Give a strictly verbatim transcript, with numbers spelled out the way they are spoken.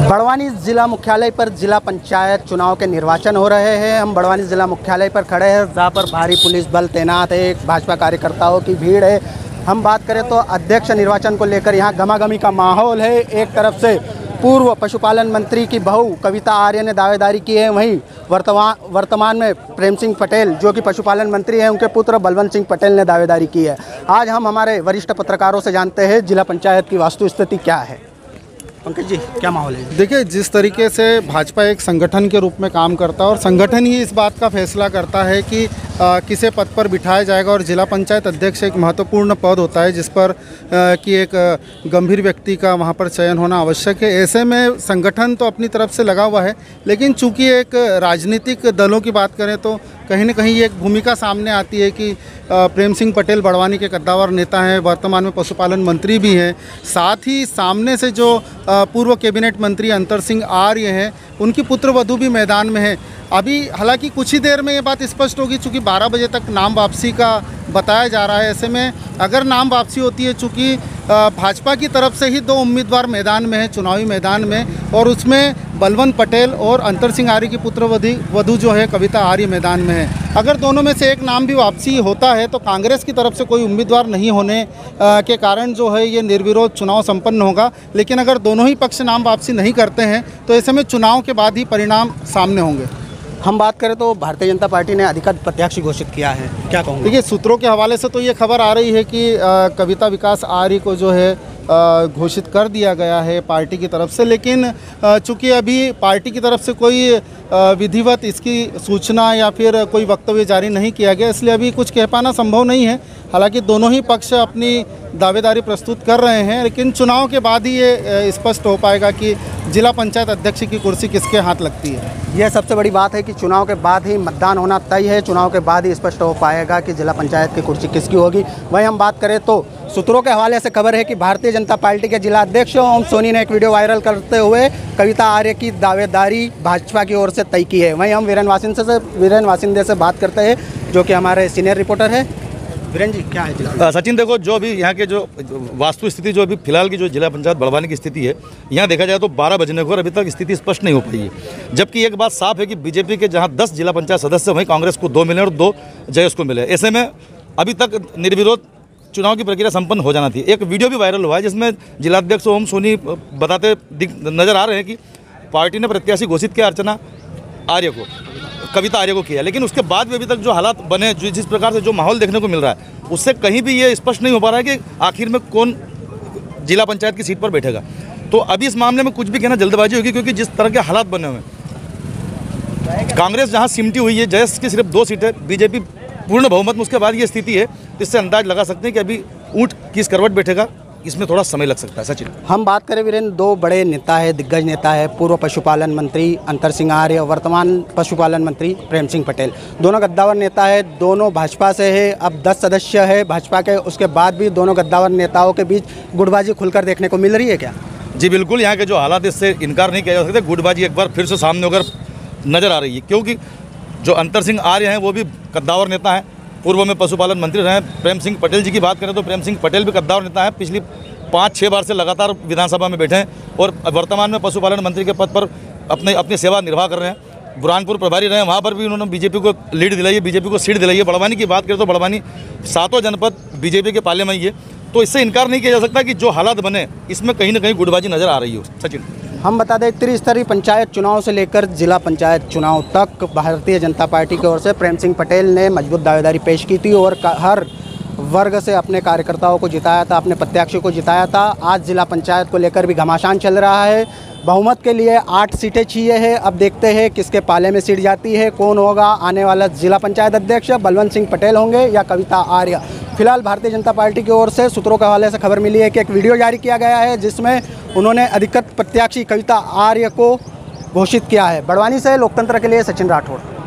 बड़वानी जिला मुख्यालय पर जिला पंचायत चुनाव के निर्वाचन हो रहे हैं। हम बड़वानी जिला मुख्यालय पर खड़े हैं, जहां पर भारी पुलिस बल तैनात है, भाजपा कार्यकर्ताओं की भीड़ है। हम बात करें तो अध्यक्ष निर्वाचन को लेकर यहां गमागमी का माहौल है। एक तरफ से पूर्व पशुपालन मंत्री की बहू कविता आर्य ने दावेदारी की है, वहीं वर्तमान वर्तमान में प्रेम सिंह पटेल जो कि पशुपालन मंत्री हैं, उनके पुत्र बलवंत सिंह पटेल ने दावेदारी की है। आज हम हमारे वरिष्ठ पत्रकारों से जानते हैं जिला पंचायत की वास्तु स्थिति क्या है। पंकज जी, क्या माहौल है? देखिए, जिस तरीके से भाजपा एक संगठन के रूप में काम करता है और संगठन ही इस बात का फैसला करता है कि आ, किसे पद पर बिठाया जाएगा, और जिला पंचायत अध्यक्ष एक महत्वपूर्ण पद होता है जिस पर आ, कि एक गंभीर व्यक्ति का वहां पर चयन होना आवश्यक है। ऐसे में संगठन तो अपनी तरफ से लगा हुआ है, लेकिन चूंकि एक राजनीतिक दलों की बात करें तो कहीं न कहीं एक भूमिका सामने आती है कि प्रेम सिंह पटेल बड़वानी के कद्दावर नेता हैं, वर्तमान में पशुपालन मंत्री भी हैं। साथ ही सामने से जो पूर्व कैबिनेट मंत्री अंतर सिंह आर्य हैं, उनकी पुत्र वधू भी मैदान में है। अभी हालांकि कुछ ही देर में ये बात स्पष्ट होगी, चूँकि बारह बजे तक नाम वापसी का बताया जा रहा है। ऐसे में अगर नाम वापसी होती है, चूँकि भाजपा की तरफ से ही दो उम्मीदवार मैदान में हैं, चुनावी मैदान में, और उसमें बलवंत पटेल और अंतर सिंह आर्य की पुत्र वधू जो है कविता आर्य मैदान में है। अगर दोनों में से एक नाम भी वापसी होता है तो कांग्रेस की तरफ से कोई उम्मीदवार नहीं होने के कारण जो है ये निर्विरोध चुनाव संपन्न होगा। लेकिन अगर दोनों ही पक्ष नाम वापसी नहीं करते हैं तो ऐसे में चुनाव के बाद ही परिणाम सामने होंगे। हम बात करें तो भारतीय जनता पार्टी ने अधिकृत प्रत्याशी घोषित किया है, क्या कहूँगा? देखिए, सूत्रों के हवाले से तो ये खबर आ रही है कि आ, कविता विकास आर्य को जो है घोषित कर दिया गया है पार्टी की तरफ से, लेकिन चूंकि अभी पार्टी की तरफ से कोई विधिवत इसकी सूचना या फिर कोई वक्तव्य जारी नहीं किया गया, इसलिए अभी कुछ कह पाना संभव नहीं है। हालांकि दोनों ही पक्ष अपनी दावेदारी प्रस्तुत कर रहे हैं, लेकिन चुनाव के बाद ही ये स्पष्ट हो पाएगा कि जिला पंचायत अध्यक्ष की कुर्सी किसके हाथ लगती है। यह सबसे बड़ी बात है कि चुनाव के बाद ही मतदान होना तय है, चुनाव के बाद ही स्पष्ट हो पाएगा कि जिला पंचायत की कुर्सी किसकी होगी। वहीं हम बात करें तो सूत्रों के हवाले से खबर है कि भारतीय जनता पार्टी के जिला अध्यक्ष ओम सोनी ने एक वीडियो वायरल करते हुए कविता आर्य की दावेदारी भाजपा की ओर से तय की है। वहीं हम वीरेन वासिंदे से वीरेन वासिंदे से बात करते हैं, जो कि हमारे सीनियर रिपोर्टर है। वीरेन जी, क्या है जिला? सचिन, देखो, जो अभी यहाँ के जो वास्तु स्थिति जो अभी फिलहाल की जो जिला पंचायत बड़वानी की स्थिति है, यहाँ देखा जाए तो बारह बजने को और अभी तक स्थिति स्पष्ट नहीं हो पाई है। जबकि एक बात साफ है कि बीजेपी के जहाँ दस जिला पंचायत सदस्य, वहीं कांग्रेस को दो मिले और दो जयेश को मिले। ऐसे में अभी तक निर्विरोध चुनाव की प्रक्रिया संपन्न हो जाना थी। एक वीडियो भी वायरल हुआ है जिसमें जिलाध्यक्ष ओम सोनी बताते नजर आ रहे हैं कि पार्टी ने प्रत्याशी घोषित किया अर्चना आर्य को, कविता आर्य को किया, लेकिन उसके बाद भी अभी तक जो हालात बने, जो जिस प्रकार से जो माहौल देखने को मिल रहा है, उससे कहीं भी ये स्पष्ट नहीं हो पा रहा है कि आखिर में कौन जिला पंचायत की सीट पर बैठेगा। तो अभी इस मामले में कुछ भी कहना जल्दबाजी होगी, क्योंकि जिस तरह के हालात बने हुए हैं, कांग्रेस जहाँ सिमटी हुई है, जयेश की सिर्फ दो सीटें, बीजेपी पूर्ण बहुमत में, उसके बाद ये स्थिति है, इससे अंदाज लगा सकते हैं कि अभी ऊँट किस करवट बैठेगा, इसमें थोड़ा समय लग सकता है। सचिन, हम बात करें वीरेंद्र, दो बड़े नेता है, दिग्गज नेता है, पूर्व पशुपालन मंत्री अंतर सिंह आर्य, वर्तमान पशुपालन मंत्री प्रेम सिंह पटेल, दोनों गद्दावर नेता है, दोनों भाजपा से है। अब दस सदस्य है भाजपा के, उसके बाद भी दोनों गद्दावर नेताओं के बीच गुटबाजी खुलकर देखने को मिल रही है क्या? जी बिल्कुल, यहाँ के जो हालात, इससे इनकार नहीं किया जा सकता। गुटबाजी एक बार फिर से सामने होकर नजर आ रही है, क्योंकि जो अंतर सिंह आर्य हैं वो भी कद्दावर नेता हैं, पूर्व में पशुपालन मंत्री रहे। प्रेम सिंह पटेल जी की बात करें तो प्रेम सिंह पटेल भी कद्दावर नेता है, पिछली पाँच छः बार से लगातार विधानसभा में बैठे हैं और वर्तमान में पशुपालन मंत्री के पद पर अपने अपनी सेवा निर्वाह कर रहे हैं। बुरहानपुर प्रभारी रहे हैं, वहाँ पर भी उन्होंने बीजेपी को लीड दिलाई है, बीजेपी को सीट दिलाई है। बड़वानी की बात करें तो बड़वानी सातों जनपद बीजेपी के पाले में ही है, तो इससे इनकार नहीं किया जा सकता कि जो हालात बने इसमें कहीं ना कहीं गुटबाजी नजर आ रही हो। सचिन, हम बता दें, त्रिस्तरीय पंचायत चुनाव से लेकर जिला पंचायत चुनाव तक भारतीय जनता पार्टी की ओर से प्रेम सिंह पटेल ने मजबूत दावेदारी पेश की थी और हर वर्ग से अपने कार्यकर्ताओं को जिताया था, अपने प्रत्याशी को जिताया था। आज जिला पंचायत को लेकर भी घमासान चल रहा है। बहुमत के लिए आठ सीटें चाहिए है। अब देखते हैं किसके पाले में सीट जाती है, कौन होगा आने वाला जिला पंचायत अध्यक्ष, बलवंत सिंह पटेल होंगे या कविता आर्य। फिलहाल भारतीय जनता पार्टी की ओर से सूत्रों के हवाले से खबर मिली है कि एक वीडियो जारी किया गया है जिसमें उन्होंने अधिकृत प्रत्याशी कविता आर्य को घोषित किया है। बड़वानी से लोकतंत्र के लिए सचिन राठौड़।